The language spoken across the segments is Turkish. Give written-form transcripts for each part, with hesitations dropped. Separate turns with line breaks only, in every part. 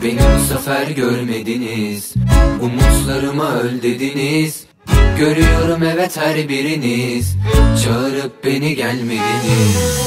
beni bu sefer görmediniz. Umutlarıma öl dediniz. Görüyorum evet her biriniz. Çağırıp beni gelmediniz.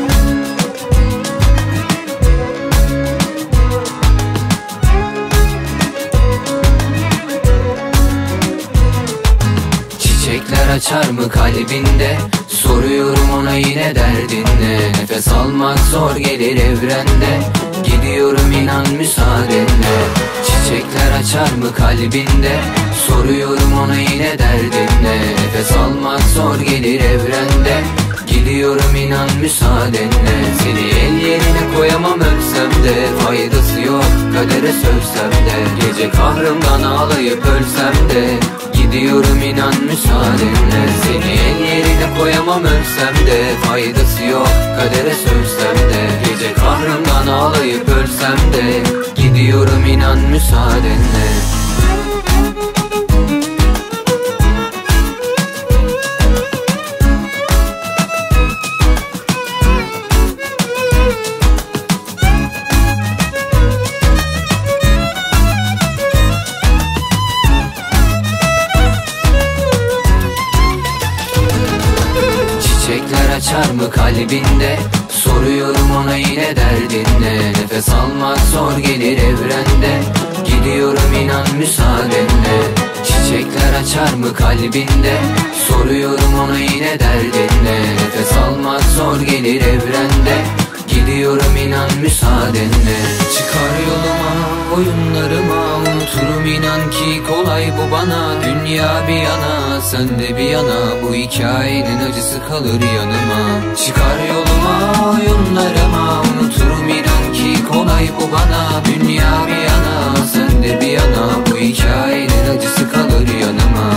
Çiçekler açar mı kalbinde? Soruyorum ona yine derdinle. Nefes almak zor gelir evrende. Gidiyorum inan müsaadenle. Çiçekler açar mı kalbinde? Soruyorum ona yine derdinle. Nefes almak zor gelir evrende. Gidiyorum inan müsaadenle. Seni el yerine koyamam ölsem de. Faydası yok kadere sövsem de. Gece kahrımdan ağlayıp ölsem de. Gidiyorum inan müsaadenle. Seni el yerine koyamam ölsem de. Faydası yok kadere sövsem de. Gece kahrımdan ağlayıp ölsem de. Gidiyorum inan müsaadenle. Çiçekler açar mı kalbinde? Soruyorum ona yine derdinle. Nefes almak zor gelir evrende. Gidiyorum inan müsaadenle. Çiçekler açar mı kalbinde? Soruyorum ona yine derdinle. Nefes almak zor gelir evrende. Gidiyorum inan müsaadenle. Çıkar yoluma, oyunlarıma, unuturum inan ki kolay bu bana. Dünya bir yana, sen de bir yana, bu hikayenin acısı kalır yanıma. Çıkar yoluma, oyunlarıma, unuturum inan ki kolay bu bana. Dünya bir yana, sen de bir yana, bu hikayenin acısı kalır yanıma.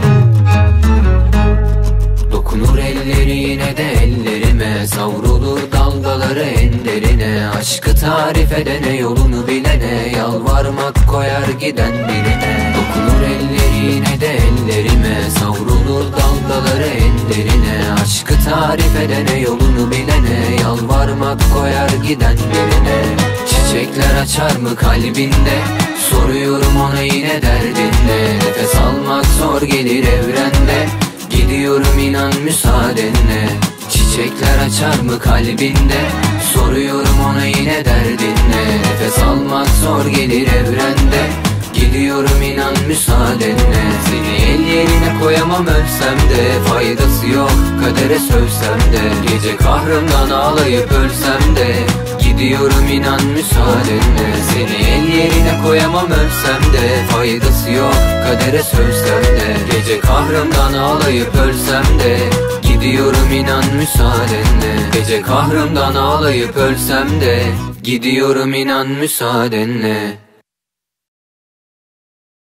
Dokunur elleri yine de ellerime, savrulur dalgaları en derine. Aşkı tarif edene, yolunu bilene, yalvarmak koyar giden birine. Dokunur elleri yine de ellerime, savrulur dalgaları en derine. Aşkı tarif edene, yolunu bilene, yalvarmak koyar giden birine. Çiçekler açar mı kalbinde? Soruyorum ona yine derdinle. Nefes almak zor gelir evrende. Gidiyorum inan müsaadenle. Çiçekler açar mı kalbinde? Soruyorum ona yine derdinle. Nefes almak zor gelir evrende. Gidiyorum inan müsaadenle. Seni el yerine koyamam ölsem de. Faydası yok kadere sövsem de. Gece kahrımdan ağlayıp ölsem de. Gidiyorum inan müsaadenle. Seni el yerine koyamam ölsem de. Faydası yok kadere sövsem de. Gece kahrımdan ağlayıp ölsem de. Gidiyorum inan müsaadenle. Gece kahrımdan ağlayıp ölsem de. Gidiyorum inan müsaadenle.